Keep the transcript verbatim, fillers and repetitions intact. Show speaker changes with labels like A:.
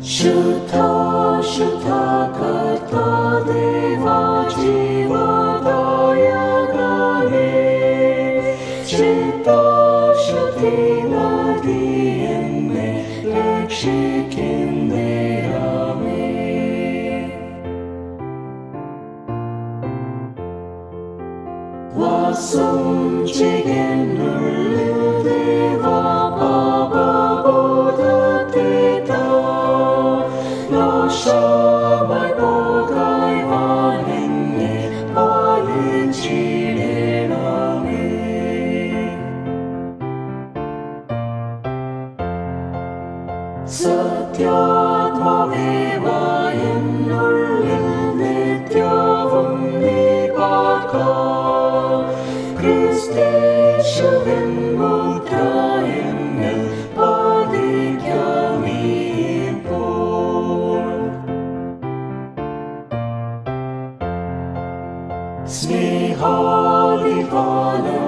A: Shudha, Shudha, Karthaa, Devaa, ജീവദായകനേ, ചിത്തശുദ്ധി നൽകി എന്നെ രക്ഷിക്കുന്നേരമേ. വാസം ചെയ്യുന്നുള്ളിൽ ദേവാ, പാപബോധത്തെ താ, നാശമായി പോകായ്വാൻ എന്നെ പാലിച്ചിടണമേ. സത്യാത്മാവേവ എന്നുള്ളിൽ നിത്യവും നീ പാർക്കാം. ക്രിസ്തീയേശുവിൻ മുദ്ര എന്നിൽ പതിക്കാമീപ്പോൾ. സ്നേഹാദിപാലം